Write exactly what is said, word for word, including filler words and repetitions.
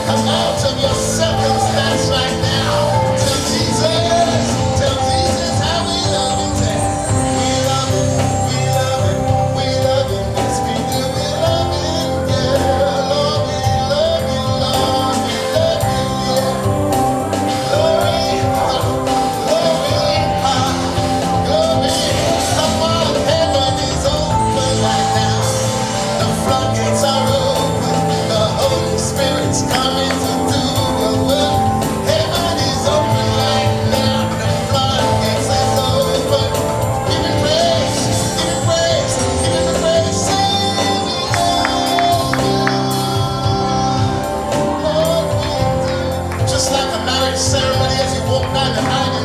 Come out of your circumstance right now. Tell Jesus, tell Jesus how we love him. Say, we love him, we love him, we love him. Yes, we do, we love him. Yeah, Lord, we love you, Lord, we love you, yeah. Glory, glory, glory. Come on, heaven is open right now. The floodgates are open. The Holy Spirit's coming to do a work. Heaven is open right now. The floodgates is open. Give him praise, give him praise, give him praise. Say we love you, Lord, we do. Just like a marriage ceremony as you walk down the aisle.